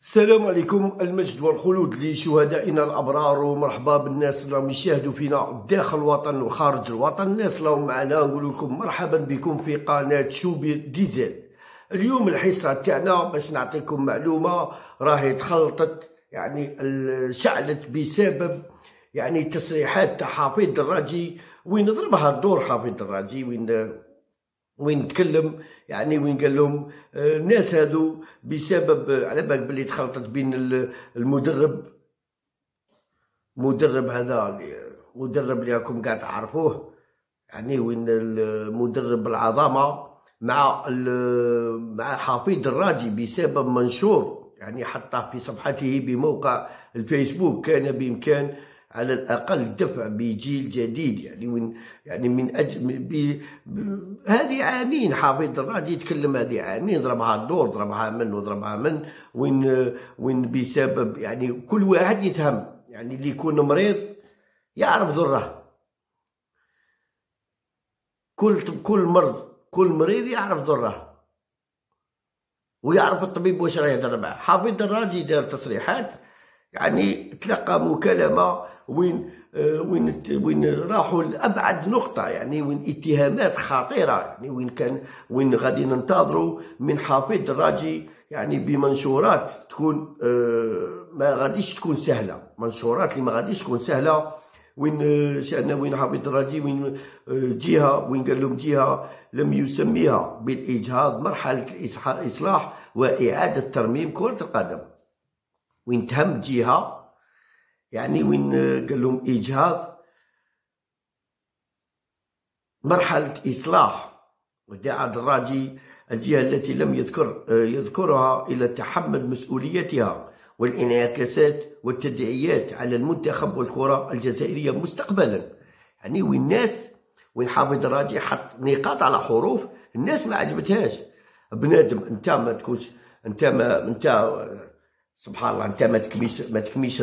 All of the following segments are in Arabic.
السلام عليكم. المجد والخلود لشهدائنا الأبرار، ومرحبا بالناس اللي راهم يشاهدوا فينا داخل الوطن وخارج الوطن. الناس اللي راهم معنا نقول لكم مرحبا بكم في قناة شوبير ديزل. اليوم الحصة تاعنا باش نعطيكم معلومة راهي تخلطت، شعلت بسبب تصريحات تاع حفيظ دراجي، وين ضربها الدور حفيظ دراجي، وين تكلم وين قال لهم الناس هادو بسبب على بالك بلي تخلطت بين المدرب هذا، المدرب اللي راكم قاعد تعرفوه، وين المدرب العظمه مع حفيظ دراجي بسبب منشور حطه في صفحته بموقع الفيسبوك. كان بإمكان على الأقل دفع بجيل جديد، من أجل هذه عامين حفيظ دراجي يتكلم، هذه عامين ضربها الدور، ضربها من وين بسبب كل واحد يفهم، اللي يكون مريض يعرف ضره، كل مريض يعرف ضره ويعرف الطبيب واش راه يهضر معاه. حفيظ دراجي دار تصريحات، تلقى مكالمة وين راحوا لأبعد نقطة، وين اتهامات خطيرة، وين غادي ننتظروا من حفيظ دراجي بمنشورات تكون ما غاديش تكون سهلة، منشورات اللي ما غاديش تكون سهلة. وين حفيظ دراجي وين جهة، وين قال لهم جهة لم يسميها بالإجهاض مرحلة إصلاح وإعادة ترميم كرة القدم، وين تهم جهة وين قال لهم إجهاض مرحلة إصلاح. ودعا دراجي الجهة التي لم يذكرها إلى تحمل مسؤوليتها والانعكاسات والتداعيات على المنتخب والكرة الجزائرية مستقبلا. وين حافظ دراجي حط نقاط على حروف الناس ما عجبتهاش. بنادم انت ما تكونش، انت سبحان الله، انت ما تكميش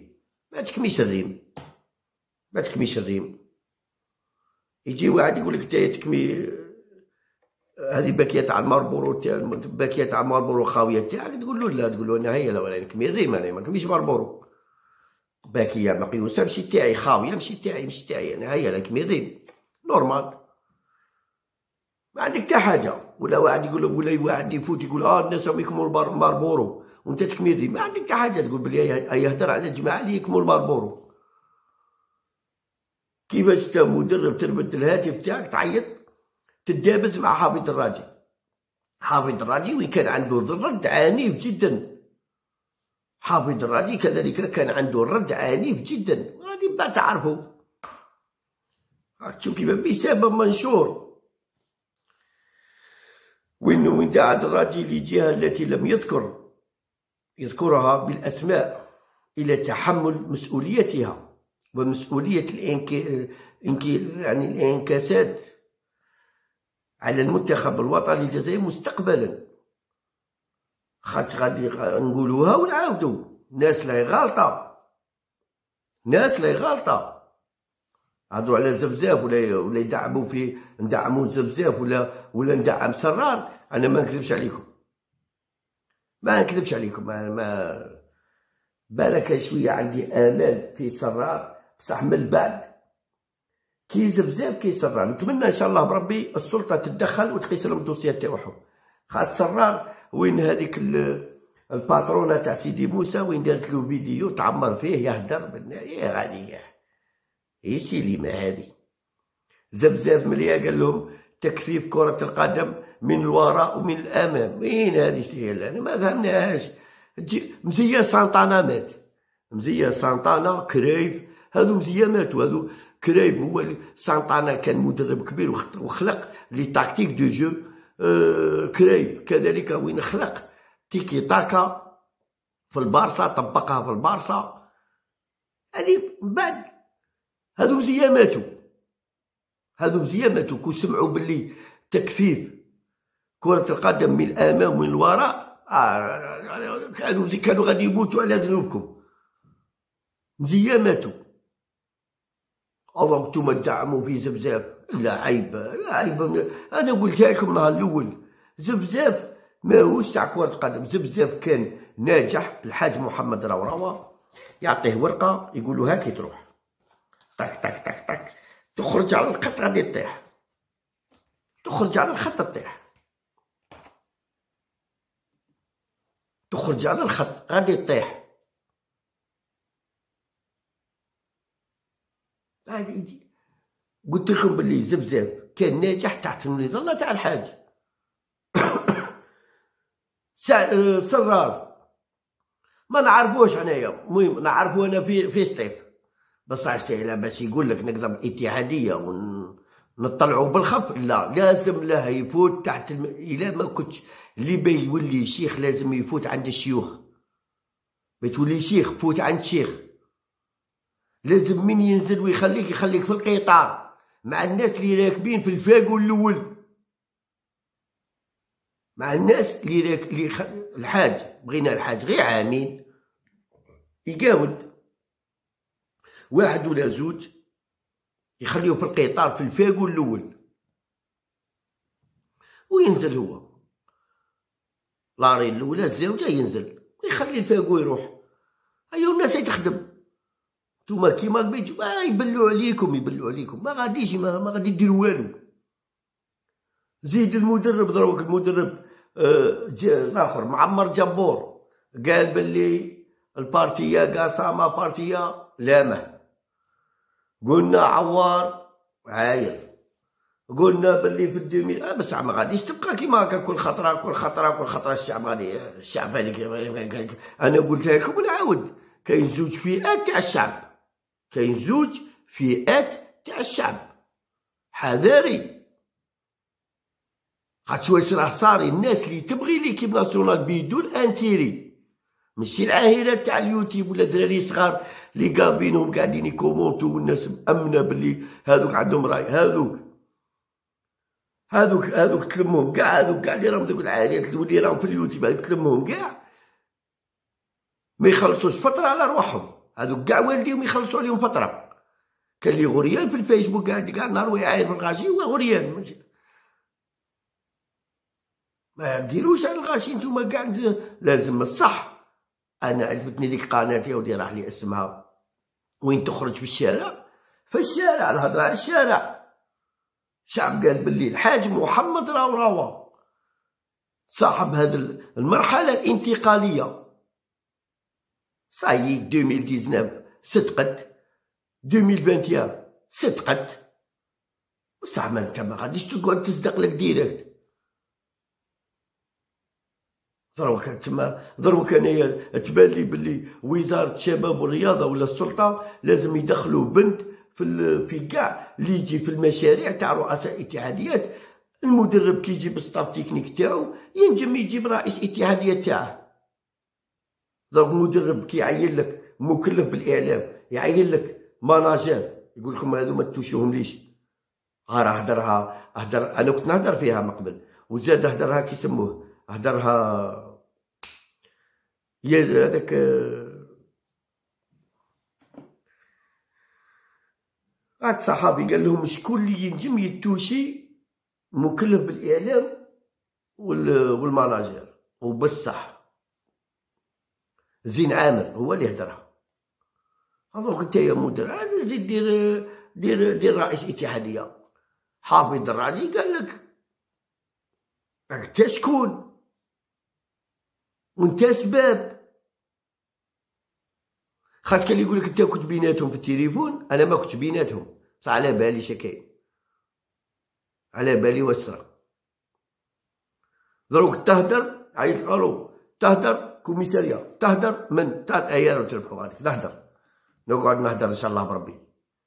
الريم، يجي واحد يقول لك انت تكمي هذه باكيه تاع الماربورو، باكيه تاع الماربورو خاويه تاعك، تقول له لا، تقول له انا هي لا ولا نكمي الريم، انا ما نكميش ماربورو، باكيه مقيوسه ماشي تاعي، خاويه ماشي تاعي انا هي لا نكمي الريم نورمال، ما عندك حتى حاجه. ولا واحد يقول له، ولا واحد يفوت يقول الناس راهم يكملوا ماربورو وانت تكمي الريم، ما عندك حتى حاجه تقول بلي يهدر على الجماعه اللي يكملوا ماربورو. كيفاش انت مدرب تربط الهاتف تاعك تعيط تدابز مع حفيظ دراجي؟ حفيظ دراجي وين كان عنده رد عنيف جدا، حفيظ دراجي كذلك كان عنده رد عنيف جدا، غادي بقى تعرفوا. تشوف كيف بسبب منشور وين دعا دراجي للجهة التي لم يذكرها بالأسماء إلى تحمل مسؤوليتها ومسؤولية الانعكاسات على المنتخب الوطني الجزائري مستقبلا. خاطر غادي نقولوها ونعاودو، ناس لا غالطة، هضروا على زبزاف ولا يدعموا في ندعموا زبزاف ولا ندعم سرار. انا ما نكذبش عليكم، ما بالك شويه عندي امال في سرار، بصح من بعد كي زبزاف كي سرار نتمنى ان شاء الله بربي السلطه تتدخل وتقيس لهم الدوسيات تاعهم. خاص سرار وين هذيك الباترونه تاع سيدي موسى وين دارت له فيديو تعمر فيه يهدر يا غادي سيليمه هذه. زبزاف مليا قال لهم تكثيف كرة القدم من الوراء ومن الأمام، وين هذه سهلة؟ أنا ما فهمناهاش. مزيان سانطانا مات، مزيان سانطانا كرايف، هذو مزيان ماتوا، هذو كرايف هو سانطانا كان مدرب كبير وخلق لي تاكتيك دو جو. كرايف كذلك وين خلق تيكي تاكا في البارسا، طبقها في البارسا. هذه من بعد هذو مزيان ماتوا، كون سمعوا باللي تكثيف كرة القدم من الأمام ومن الوراء كانوا غادي يموتوا على ذنوبكم. مزيان ماتوا. الله نتوما تدعموا في زبزاف، لا عيب. انا قلتها لكم النهار الاول، زبزاف ماهوش تاع كرة قدم. بزاف كان ناجح الحاج محمد روروة، يعطيه ورقة يقولوا هاكي تروح طك طك طك طك، تخرج على الخط غادي تطيح، تخرج على الخط تطيح، تخرج على الخط غادي تطيح. قلت لكم باللي زبزاب كان ناجح تحت النظام تاع الحاج. سرار ما نعرفوش حنايا، المهم نعرفو انا في سطيف، بصح يستاهل باش يقول لك نقدر اتحاديه ونطلعوا بالخف. لا، لازم له يفوت تحت الا ما كنتش اللي بيولي شيخ لازم يفوت عند الشيوخ. بتولي شيخ فوت عند شيخ، لازم من ينزل ويخليك في القطار مع الناس اللي راكبين في الفاقو الاول، مع الناس اللي الحاج بغينا الحاج غير عامين يقاود واحد ولا زوج يخليه في القطار في الفاقو الاول، وينزل هو لاري الاولى الزوجه ينزل ويخلي الفاقو يروح. ايوا الناس تخدم، نتوما كيما بيجو يبلوا عليكم ما غاديش ما غادي ديروا والو. زيد المدرب دروك المدرب الاخر معمر جبور قال باللي البارتيه قاسامه بارتيه لامه، قلنا عوار عاير، قلنا باللي في الدومي بصح ما غاديش تبقى كيما هكا كل خطره الشعب غادي الشعب هذيك. انا قلتها لكم ونعاود، كاين زوج فئات تاع الشعب، كاين زوج فئات تاع الشعب، حذاري خاطش واش راه صاري الناس اللي تبغي ليكيب ناسيونال بدون انتيري، ماشي العاهرات تاع اليوتيوب ولا دراري صغار اللي قابينهم قاعدين يكومونتو والناس مأمنه باللي هذوك عندهم راي. هذوك تلمهم كاع، هذوك كاع اللي راهم دوك العائلات اللي راهم في اليوتيوب هذوك تلمهم كاع ما يخلصوش فتره على روحهم، هذوك كاع والديهم يخلصوا عليهم فتره. كان لي غريان في الفيسبوك قاعد كاع نهار ويعاين من الغاشي وغريان ما ديروش على الغاشي نتوما كاع لازم الصح. انا عجبتني ديك قناه يا ودي راح لي اسمها وين تخرج في الشارع، في الشارع الهضره على الشارع. الشعب قال باللي الحاج محمد روروة صاحب هذه المرحله الانتقاليه. صاي 2019 صدقت، 2021 صدقت، بصح ما انت ما غاديش تقعد تصدق لك ديريكت. ضروك انايا تبان لي باللي وزاره الشباب والرياضه ولا السلطه لازم يدخلوا بنت في كاع اللي يجي في المشاريع تاع رؤساء اتحاديات. المدرب كي يجيب الستاف تكنيك تاعو ينجم يجيب رئيس اتحاديه تاعه. ضرب المدرب كي يعين لك مكلف بالاعلام يعين لك ماناجير يقول لكم هذو ما توشوهم ليش، راه هدر انا كنت نهدر فيها من قبل وزاد هدرها كي يسموه هدرها يا هذاك قعد صحابي قال لهم شكون اللي ينجم يتوشي مكلف بالاعلام والماناجير، وبصح زين عامر هو اللي هدرها. هذوك انت يا مدير زيد دير رئيس اتحاديه. حافظ الدراجي قال لك انت شكون وانت سباب، خاطر كان يقول لك انت كنت بيناتهم في التليفون، انا ما كنتش بيناتهم بصح على بالي شكاين، على بالي واسرة. دروك تهدر عيط الو تهدر كوميساريه تهدر من تاع ايار وتربحوا هذيك نهدر، نقعد نهدر ان شاء الله بربي.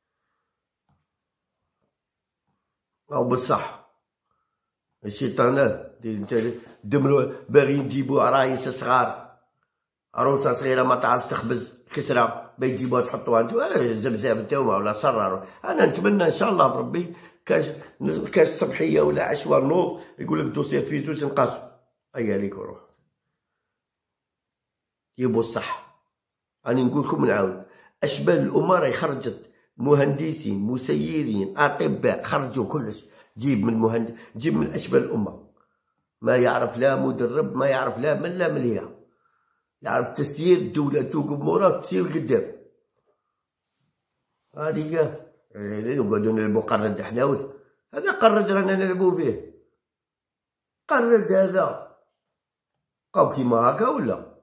او بصح الشيطانات دمروا باغيين يجيبوا عرايس صغار، عروسه صغيره ما تعرفش تخبز كسره بيجيبوها تحطوها انتو زبزاب نتاوما ولا صرار. انا نتمنى ان شاء الله بربي كاس صبحيه ولا عشوه نوض يقول لك دوسيات في زوج نقاسو ايا ليك وروح يبو الصح. راني نقول لكم نعاود اشبال الامراء خرجت مهندسين مسيرين اطباء خرجوا كلش، جيب من اشبال الامه ما يعرف لا مدرب، ما يعرف لا من لا مليها، يعرف تسيير الدولة توقف موراه تسير قدام. هادي هي نقعدو نلعبو قرد حناوي، هذا قرد رانا نلعبو فيه، قرد هذا بقاو كيما هاكا ولا.